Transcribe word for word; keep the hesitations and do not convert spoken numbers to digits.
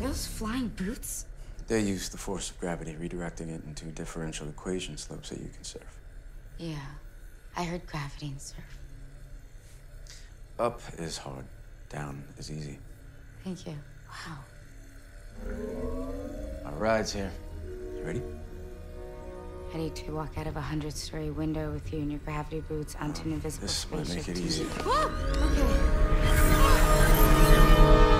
those flying boots? They use the force of gravity, redirecting it into differential equation slopes that you can surf. Yeah, I heard gravity and surf. Up is hard, down is easy. Thank you. Wow. Our ride's here. You ready? Ready to walk out of a hundred-story window with you in your gravity boots onto an invisible This might spaceship. make it easier. Whoa! Okay.